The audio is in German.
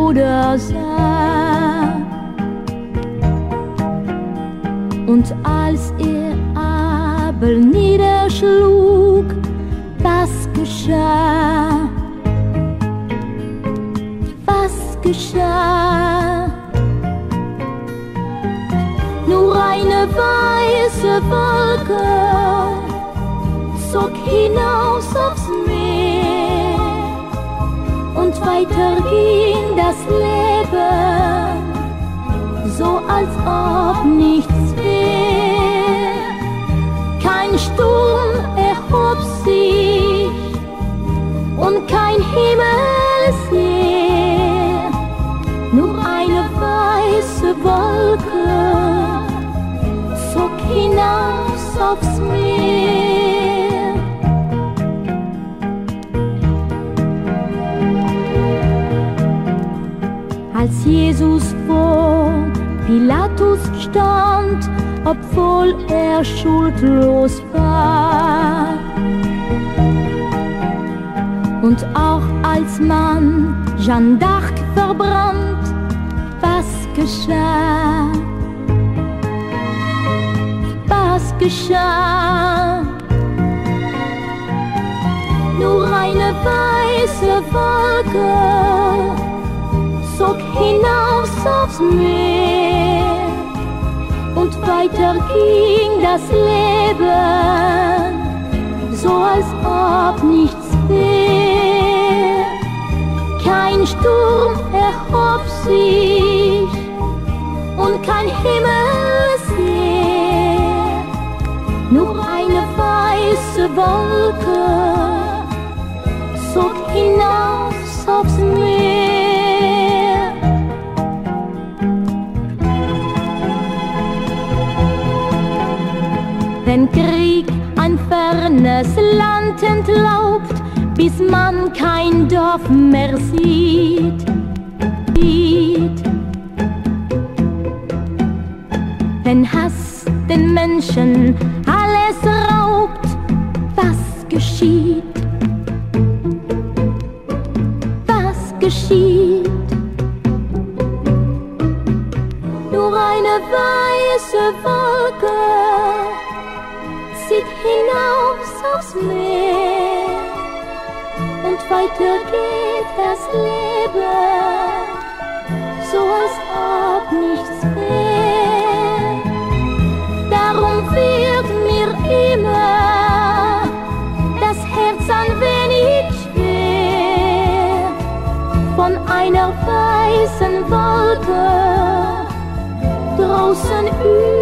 Bruder sah. Und als er Abel niederschlug, was geschah? Was geschah? Nur eine weiße Wolke zog hinaus aufs Meer, und weiter ging das Leben, so als ob nichts wär. Kein Sturm erhob sich und kein Himmelsheer, nur eine weiße Wolke zog hinaus aufs Meer. Als Jesus vor Pilatus stand, obwohl er schuldlos war, und auch als man Jeanne d'Arc verbrannt, was geschah? Was geschah? Nur eine weiße Wolke zog hinaus aufs Meer, und weiter ging das Leben, so als ob nichts wär. Kein Sturm erhob sich und kein Himmelsheer, nur eine weiße Wolke zog hinaus aufs Meer. Wenn Krieg ein fernes Land entlaubt, bis man kein Dorf mehr sieht. Wenn Hass den Menschen alles raubt, was geschieht? Was geschieht? Nur eine weiße Wolke zieht hinaus aufs Meer, und weiter geht das Leben, so als ob nichts wär. Darum wird mir immer das Herz ein wenig schwer, von einer weißen Wolke draußen über